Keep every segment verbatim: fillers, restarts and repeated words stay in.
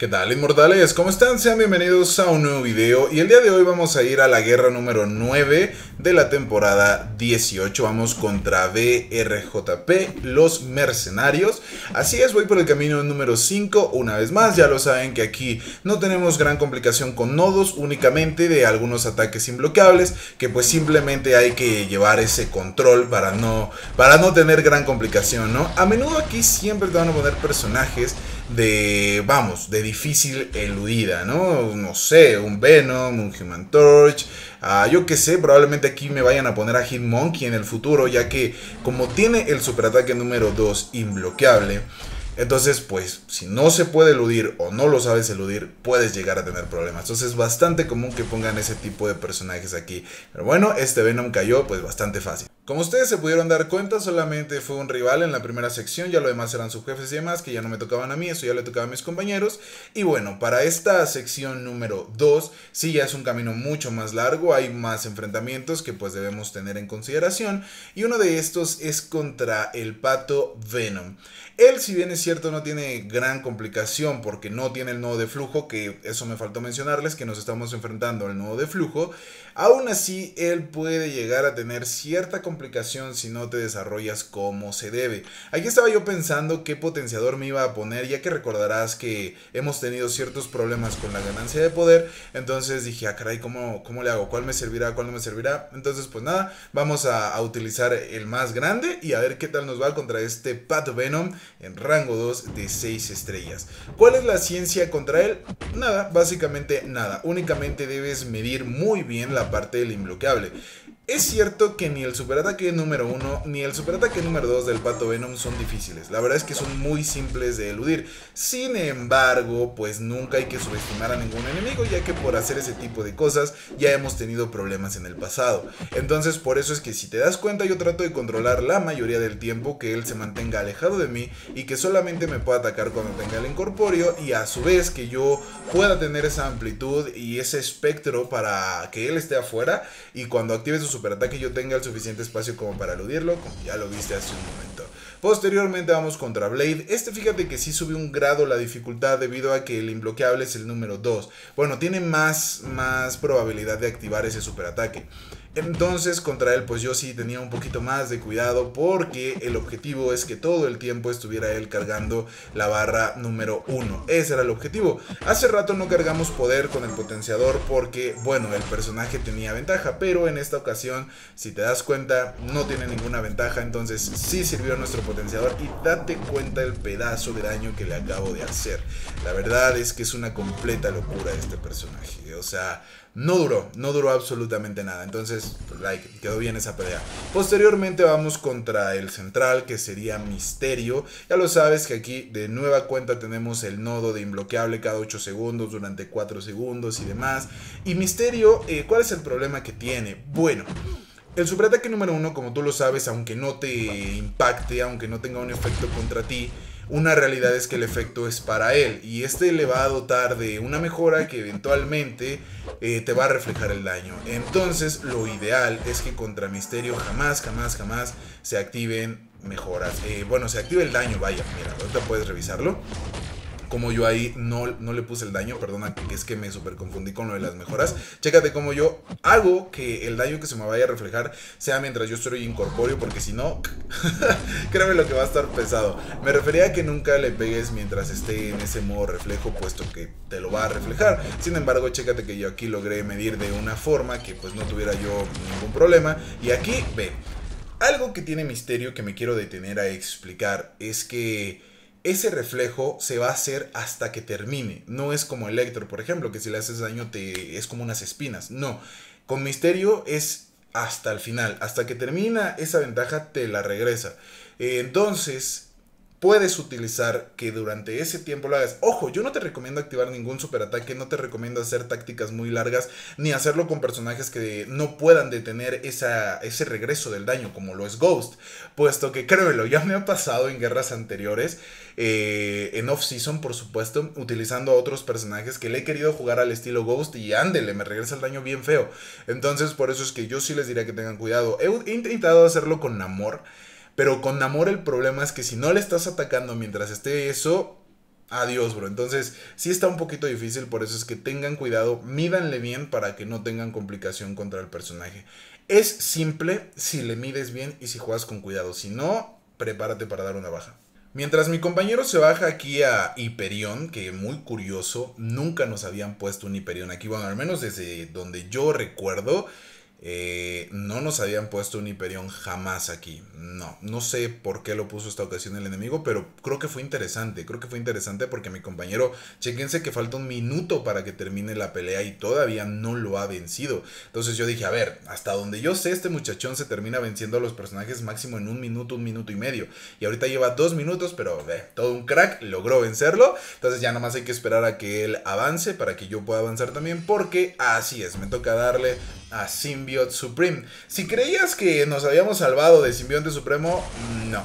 ¿Qué tal, inmortales? ¿Cómo están? Sean bienvenidos a un nuevo video y el día de hoy vamos a ir a la guerra número nueve de la temporada dieciocho. Vamos contra B R J P, los mercenarios. Así es, voy por el camino número cinco. Una vez más, ya lo saben que aquí no tenemos gran complicación con nodos, únicamente de algunos ataques imbloqueables, que pues simplemente hay que llevar ese control para no, para no tener gran complicación, ¿no? A menudo aquí siempre te van a poner personajes de, vamos, de difícil eludida, ¿no? No sé, un Venom, un Human Torch, uh, yo qué sé, probablemente aquí me vayan a poner a Hitmonkey en el futuro, ya que como tiene el superataque número dos imbloqueable, entonces pues si no se puede eludir o no lo sabes eludir, puedes llegar a tener problemas. Entonces es bastante común que pongan ese tipo de personajes aquí, pero bueno, este Venom cayó pues bastante fácil. Como ustedes se pudieron dar cuenta, solamente fue un rival en la primera sección, ya lo demás eran subjefes y demás, que ya no me tocaban a mí, eso ya le tocaba a mis compañeros. Y bueno, para esta sección número dos, sí ya es un camino mucho más largo, hay más enfrentamientos que pues debemos tener en consideración. Y uno de estos es contra el pato Venom. Él, si bien es cierto, no tiene gran complicación porque no tiene el nodo de flujo, que eso me faltó mencionarles, que nos estamos enfrentando al nodo de flujo. Aún así, él puede llegar a tener cierta complicación si no te desarrollas como se debe. Aquí estaba yo pensando qué potenciador me iba a poner, ya que recordarás que hemos tenido ciertos problemas con la ganancia de poder. Entonces dije, ah caray, ¿cómo, cómo le hago? ¿Cuál me servirá? ¿Cuál no me servirá? Entonces pues nada, vamos a, a utilizar el más grande y a ver qué tal nos va contra este Pato Venom en rango dos de seis estrellas. ¿Cuál es la ciencia contra él? Nada, básicamente nada. Únicamente debes medir muy bien la parte del imbloqueable. Es cierto que ni el superataque número uno ni el superataque número dos del Pato Venom son difíciles. La verdad es que son muy simples de eludir. Sin embargo, pues nunca hay que subestimar a ningún enemigo, ya que por hacer ese tipo de cosas ya hemos tenido problemas en el pasado. Entonces por eso es que si te das cuenta, yo trato de controlar la mayoría del tiempo que él se mantenga alejado de mí y que solamente me pueda atacar cuando tenga el incorpóreo, y a su vez que yo pueda tener esa amplitud y ese espectro para que él esté afuera, y cuando active su superataque yo tenga el suficiente espacio como para eludirlo, como ya lo viste hace un momento. Posteriormente vamos contra Blade. Este, fíjate que sí subió un grado la dificultad debido a que el imbloqueable es el número dos. Bueno, tiene más, más probabilidad de activar ese superataque. Entonces contra él pues yo sí tenía un poquito más de cuidado, porque el objetivo es que todo el tiempo estuviera él cargando la barra número uno. Ese era el objetivo. Hace rato no cargamos poder con el potenciador porque, bueno, el personaje tenía ventaja, pero en esta ocasión, si te das cuenta, no tiene ninguna ventaja. Entonces sí sirvió nuestro potenciador y date cuenta el pedazo de daño que le acabo de hacer. La verdad es que es una completa locura este personaje. O sea, no duró, no duró absolutamente nada. Entonces, like, quedó bien esa pelea. Posteriormente vamos contra el central, que sería Misterio. Ya lo sabes que aquí de nueva cuenta tenemos el nodo de imbloqueable cada ocho segundos durante cuatro segundos y demás. Y Misterio, eh, ¿cuál es el problema que tiene? Bueno, el superataque número uno, como tú lo sabes, aunque no te impacte, aunque no tenga un efecto contra ti, una realidad es que el efecto es para él, y este le va a dotar de una mejora que eventualmente eh, te va a reflejar el daño. Entonces lo ideal es que contra Misterio jamás, jamás, jamás se activen mejoras. Eh, bueno, se active el daño, vaya, mira, ahorita puedes revisarlo. Como yo ahí no, no le puse el daño, perdona, que es que me super confundí con lo de las mejoras. Chécate cómo yo hago que el daño que se me vaya a reflejar sea mientras yo estoy incorpóreo, porque si no, créeme lo que va a estar pesado. Me refería a que nunca le pegues mientras esté en ese modo reflejo, puesto que te lo va a reflejar. Sin embargo, chécate que yo aquí logré medir de una forma que pues no tuviera yo ningún problema. Y aquí, ve, algo que tiene Misterio que me quiero detener a explicar es que ese reflejo se va a hacer hasta que termine. No es como Electro, por ejemplo, que si le haces daño te es como unas espinas. No, con Misterio es hasta el final. Hasta que termina esa ventaja te la regresa. Eh, entonces puedes utilizar que durante ese tiempo lo hagas. Ojo, yo no te recomiendo activar ningún superataque, no te recomiendo hacer tácticas muy largas, ni hacerlo con personajes que no puedan detener esa, ese regreso del daño, como lo es Ghost, puesto que créemelo, ya me ha pasado en guerras anteriores, eh, en off-season por supuesto, utilizando a otros personajes que le he querido jugar al estilo Ghost y ándele, me regresa el daño bien feo. Entonces por eso es que yo sí les diría que tengan cuidado. He, he intentado hacerlo con Namor, pero con Namor el problema es que si no le estás atacando mientras esté eso, adiós, bro. Entonces, sí está un poquito difícil, por eso es que tengan cuidado, mídanle bien para que no tengan complicación contra el personaje. Es simple si le mides bien y si juegas con cuidado, si no, prepárate para dar una baja. Mientras mi compañero se baja aquí a Hyperion, que muy curioso, nunca nos habían puesto un Hyperion aquí, bueno, al menos desde donde yo recuerdo, eh, no nos habían puesto un Hyperion jamás aquí. No, no sé por qué lo puso esta ocasión el enemigo, pero creo que fue interesante, creo que fue interesante porque mi compañero, chequense que falta un minuto para que termine la pelea y todavía no lo ha vencido. Entonces yo dije, a ver, hasta donde yo sé, este muchachón se termina venciendo a los personajes máximo en un minuto, un minuto y medio. Y ahorita lleva dos minutos, pero eh, todo un crack, logró vencerlo. Entonces ya nomás hay que esperar a que él avance para que yo pueda avanzar también, porque así es, me toca darle a Symbiote Supreme. Si creías que nos habíamos salvado de Symbionte Supremo, no.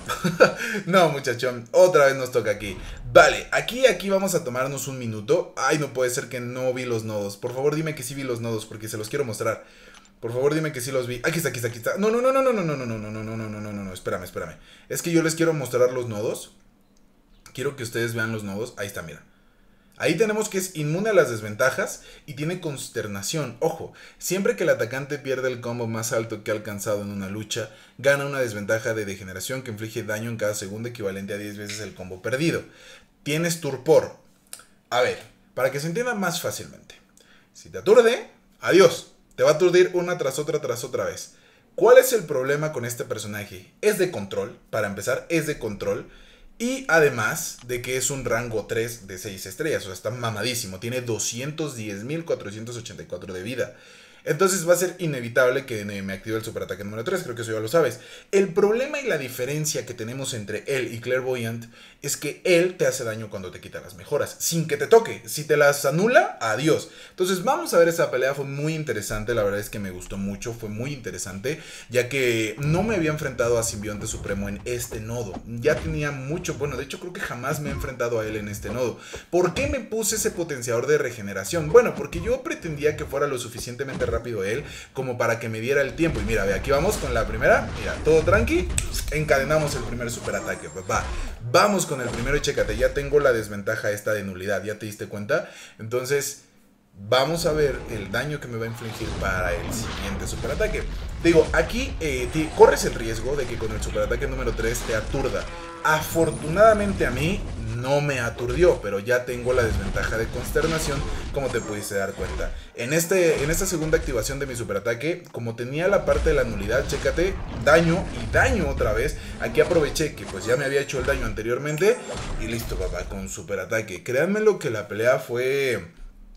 No, muchachón, otra vez nos toca aquí. Vale, aquí, aquí vamos a tomarnos un minuto. Ay, no puede ser que no vi los nodos. Por favor, dime que sí vi los nodos, porque se los quiero mostrar. Por favor, dime que sí los vi. Aquí está, aquí está, aquí está. No, no, no, no, no, no, no, no, no, no, no, no, no, no, no, no, espérame, espérame. Es que yo les quiero mostrar los nodos. Quiero que ustedes vean los nodos. Ahí está, mira. Ahí tenemos que es inmune a las desventajas y tiene consternación. Ojo, siempre que el atacante pierde el combo más alto que ha alcanzado en una lucha, gana una desventaja de degeneración que inflige daño en cada segundo equivalente a diez veces el combo perdido. Tienes Turpor. A ver, para que se entienda más fácilmente. Si te aturde, adiós. Te va a aturdir una tras otra tras otra vez. ¿Cuál es el problema con este personaje? Es de control, para empezar, es de control. Y además de que es un rango tres de seis estrellas, o sea, está mamadísimo, tiene doscientos diez mil cuatrocientos ochenta y cuatro de vida. Entonces va a ser inevitable que me active el superataque número tres, creo que eso ya lo sabes. El problema y la diferencia que tenemos entre él y Clairvoyant es que él te hace daño cuando te quita las mejoras, sin que te toque. Si te las anula, adiós. Entonces vamos a ver esa pelea, fue muy interesante, la verdad es que me gustó mucho, fue muy interesante, ya que no me había enfrentado a Symbionte Supremo en este nodo. Ya tenía mucho, bueno, de hecho creo que jamás me he enfrentado a él en este nodo. ¿Por qué me puse ese potenciador de regeneración? Bueno, porque yo pretendía que fuera lo suficientemente rápido rápido él como para que me diera el tiempo. Y mira, ve, aquí vamos con la primera. Mira, todo tranqui. Encadenamos el primer superataque. Pues va, vamos con el primero y chécate. Ya tengo la desventaja esta de nulidad. ¿Ya te diste cuenta? Entonces, vamos a ver el daño que me va a infligir para el siguiente superataque. Digo, aquí eh, te, corres el riesgo de que con el superataque número tres te aturda. Afortunadamente a mí no me aturdió, pero ya tengo la desventaja de consternación, como te pudiste dar cuenta. En, este, en esta segunda activación de mi superataque, como tenía la parte de la nulidad, chécate, daño y daño otra vez. Aquí aproveché que pues ya me había hecho el daño anteriormente y listo, papá, con superataque. Créanme lo que la pelea fue...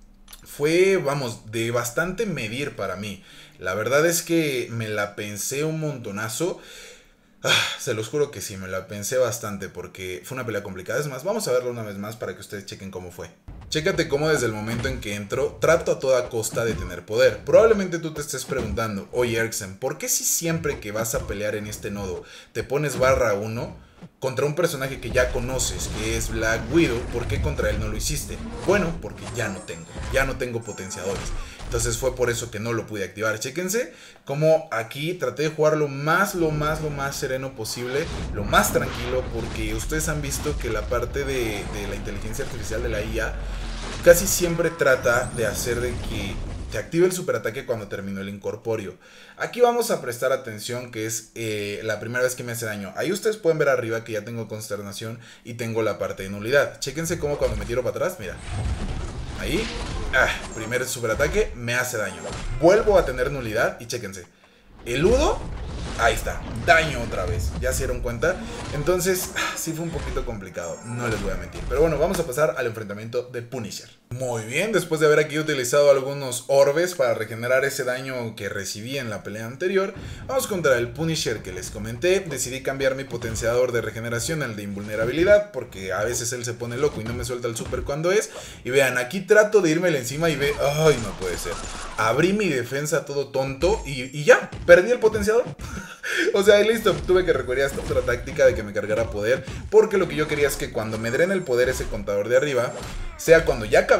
Fue, vamos, de bastante medir para mí. La verdad es que me la pensé un montonazo. Ah, se los juro que sí, me la pensé bastante porque fue una pelea complicada. Es más, vamos a verla una vez más para que ustedes chequen cómo fue. Chécate cómo desde el momento en que entro, trato a toda costa de tener poder. Probablemente tú te estés preguntando, oye Eriksen, ¿por qué si siempre que vas a pelear en este nodo te pones barra uno contra un personaje que ya conoces, que es Black Widow, ¿por qué contra él no lo hiciste? Bueno, porque ya no tengo, ya no tengo potenciadores. Entonces fue por eso que no lo pude activar. Chéquense como aquí traté de jugar lo más, lo más, lo más sereno posible, lo más tranquilo, porque ustedes han visto que la parte de, de la inteligencia artificial de la I A casi siempre trata de hacer de que te active el superataque cuando terminó el incorpóreo. Aquí vamos a prestar atención que es eh, la primera vez que me hace daño. Ahí ustedes pueden ver arriba que ya tengo consternación y tengo la parte de nulidad. Chéquense cómo cuando me tiro para atrás, mira. Ahí, ah, primer superataque, me hace daño. Vuelvo a tener nulidad y chéquense. Eludo, ahí está, daño otra vez. ¿Ya se dieron cuenta? Entonces, ah, sí fue un poquito complicado, no les voy a mentir. Pero bueno, vamos a pasar al enfrentamiento de Punisher. Muy bien, después de haber aquí utilizado algunos orbes para regenerar ese daño que recibí en la pelea anterior, vamos contra el Punisher que les comenté. Decidí cambiar mi potenciador de regeneración al de invulnerabilidad, porque a veces él se pone loco y no me suelta el super cuando es. Y vean, aquí trato de irme encima y ve, ay, no puede ser. Abrí mi defensa todo tonto y, y ya, perdí el potenciador. O sea, listo, tuve que recurrir a esta otra táctica de que me cargara poder, porque lo que yo quería es que cuando me drene el poder ese contador de arriba, sea cuando ya acabé,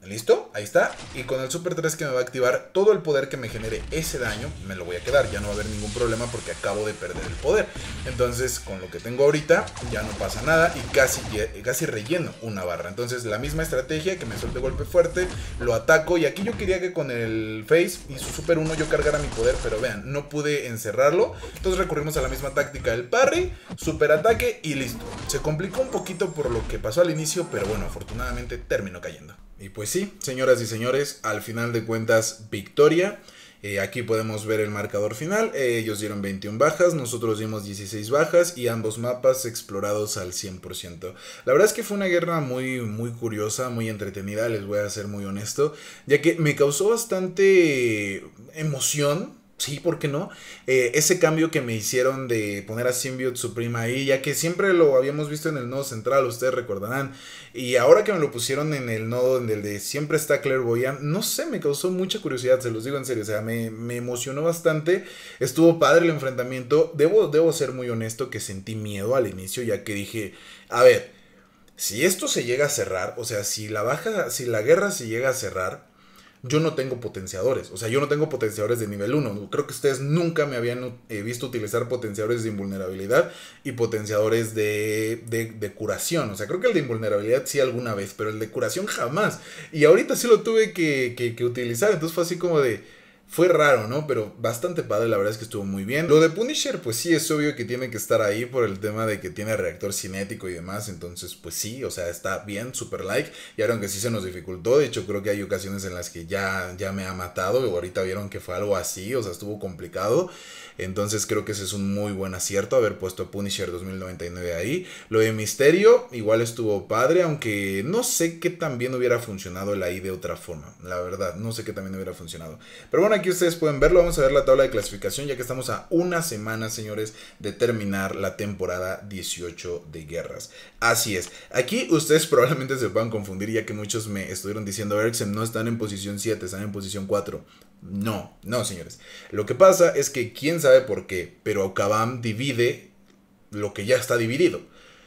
¿Listo? Ahí está. Y con el Super tres que me va a activar, todo el poder que me genere ese daño me lo voy a quedar. Ya no va a haber ningún problema porque acabo de perder el poder. Entonces, con lo que tengo ahorita, ya no pasa nada y casi, casi relleno una barra. Entonces, la misma estrategia, que me suelte golpe fuerte, lo ataco. Y aquí yo quería que con el Face y su Super uno yo cargara mi poder, pero vean, no pude encerrarlo. Entonces recurrimos a la misma táctica del parry, super ataque y listo. Se complicó un poquito por lo que pasó al inicio, pero bueno, afortunadamente terminó cayendo. Y pues sí, señoras y señores, al final de cuentas, victoria. Eh, aquí podemos ver el marcador final. Eh, ellos dieron veintiuna bajas, nosotros dimos dieciséis bajas y ambos mapas explorados al cien por ciento. La verdad es que fue una guerra muy, muy curiosa, muy entretenida, les voy a ser muy honesto, ya que me causó bastante emoción. Sí, ¿por qué no? Eh, ese cambio que me hicieron de poner a Symbiote Supreme ahí, ya que siempre lo habíamos visto en el nodo central, ustedes recordarán. Y ahora que me lo pusieron en el nodo en el de siempre está Clairvoyant, no sé, me causó mucha curiosidad, se los digo en serio. O sea, me, me emocionó bastante, estuvo padre el enfrentamiento. Debo, debo ser muy honesto que sentí miedo al inicio, ya que dije, a ver, si esto se llega a cerrar, o sea, si la baja, si la guerra se llega a cerrar, yo no tengo potenciadores, o sea, yo no tengo potenciadores de nivel uno. Creo que ustedes nunca me habían eh, visto utilizar potenciadores de invulnerabilidad y potenciadores de, de, de curación. O sea, creo que el de invulnerabilidad sí alguna vez, pero el de curación jamás. Y ahorita sí lo tuve que, que, que utilizar, entonces fue así como de... Fue raro, ¿no? Pero bastante padre, la verdad es que estuvo muy bien. Lo de Punisher, pues sí, es obvio que tiene que estar ahí por el tema de que tiene reactor cinético y demás. Entonces, pues sí, o sea, está bien, super like. Y ahora aunque sí se nos dificultó, de hecho creo que hay ocasiones en las que ya, ya me ha matado. Y ahorita vieron que fue algo así, o sea, estuvo complicado. Entonces creo que ese es un muy buen acierto, haber puesto Punisher dos mil noventa y nueve ahí. Lo de Misterio igual estuvo padre, aunque no sé qué tan bien hubiera funcionado el ahí de otra forma. La verdad, no sé qué tan bien hubiera funcionado. Pero bueno, aquí ustedes pueden verlo. Vamos a ver la tabla de clasificación, ya que estamos a una semana, señores, de terminar la temporada dieciocho de guerras. Así es. Aquí ustedes probablemente se puedan confundir, ya que muchos me estuvieron diciendo, Eriksen, no están en posición siete, están en posición cuatro. No, no, señores. Lo que pasa es que quién sabe por qué, pero Okabam divide lo que ya está dividido.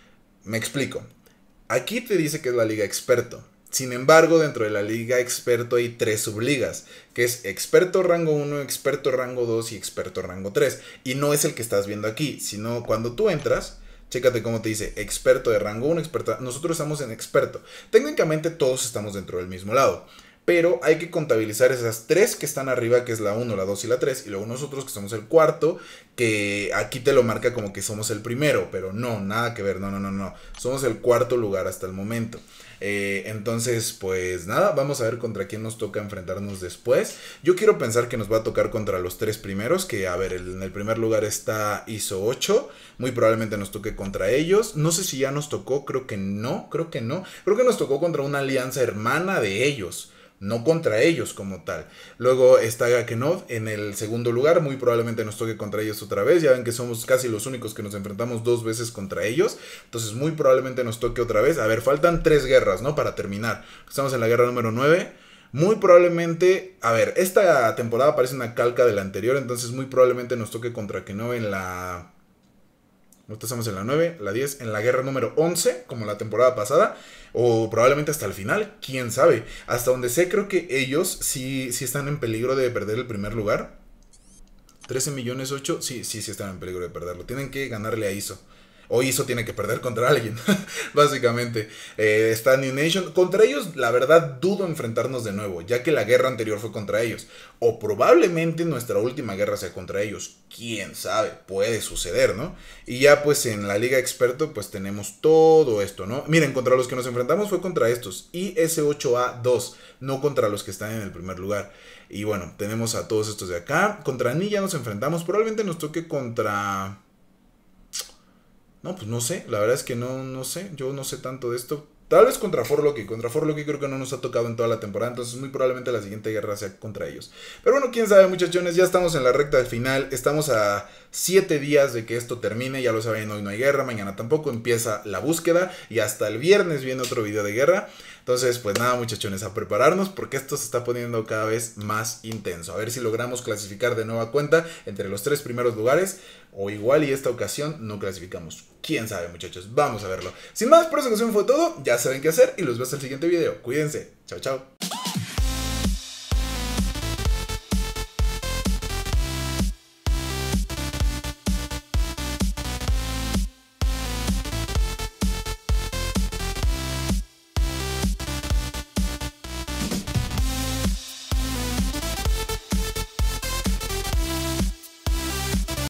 Me explico. Aquí te dice que es la liga experto. Sin embargo, dentro de la liga experto hay tres subligas, que es experto rango uno, experto rango dos y experto rango tres. Y no es el que estás viendo aquí, sino cuando tú entras, chécate cómo te dice experto de rango uno, experto. Nosotros estamos en experto. Técnicamente todos estamos dentro del mismo lado. Pero hay que contabilizar esas tres que están arriba, que es la uno, la dos y la tres. Y luego nosotros que somos el cuarto, que aquí te lo marca como que somos el primero. Pero no, nada que ver, no, no, no, no. Somos el cuarto lugar hasta el momento. Eh, entonces, pues nada, vamos a ver contra quién nos toca enfrentarnos después. Yo quiero pensar que nos va a tocar contra los tres primeros, que a ver, el, en el primer lugar está I S O ocho. Muy probablemente nos toque contra ellos. No sé si ya nos tocó, creo que no, creo que no. Creo que nos tocó contra una alianza hermana de ellos. No contra ellos como tal. Luego está Gakenov en el segundo lugar. Muy probablemente nos toque contra ellos otra vez. Ya ven que somos casi los únicos que nos enfrentamos dos veces contra ellos. Entonces muy probablemente nos toque otra vez. A ver, faltan tres guerras, ¿no? Para terminar. Estamos en la guerra número nueve. Muy probablemente... A ver, esta temporada parece una calca de la anterior. Entonces muy probablemente nos toque contra Gakenov en la... Nosotros estamos en la nueve, la diez, en la guerra número once, como la temporada pasada. O probablemente hasta el final, quién sabe. Hasta donde sé, creo que ellos sí, sí están en peligro de perder el primer lugar. trece millones ocho, sí, sí, sí están en peligro de perderlo. Tienen que ganarle a I S O. O I S O tiene que perder contra alguien, básicamente. Eh, está New Nation. Contra ellos, la verdad, dudo enfrentarnos de nuevo, ya que la guerra anterior fue contra ellos. O probablemente nuestra última guerra sea contra ellos. Quién sabe, puede suceder, ¿no? Y ya pues en la Liga Experto, pues tenemos todo esto, ¿no? Miren, contra los que nos enfrentamos fue contra estos. I S ocho A dos, no contra los que están en el primer lugar. Y bueno, tenemos a todos estos de acá. Contra Ni ya nos enfrentamos. Probablemente nos toque contra... No, pues no sé, la verdad es que no, no sé, yo no sé tanto de esto. Tal vez contra Forloki, contra Forloki creo que no nos ha tocado en toda la temporada, entonces muy probablemente la siguiente guerra sea contra ellos. Pero bueno, quién sabe, muchachones, ya estamos en la recta del final, estamos a siete días de que esto termine, ya lo saben, hoy no hay guerra, mañana tampoco, empieza la búsqueda y hasta el viernes viene otro video de guerra. Entonces, pues nada, muchachones, a prepararnos porque esto se está poniendo cada vez más intenso. A ver si logramos clasificar de nueva cuenta entre los tres primeros lugares o igual y esta ocasión no clasificamos. Quién sabe, muchachos, vamos a verlo. Sin más, por esa ocasión fue todo, ya saben qué hacer y los veo hasta el siguiente video. Cuídense, chao, chao.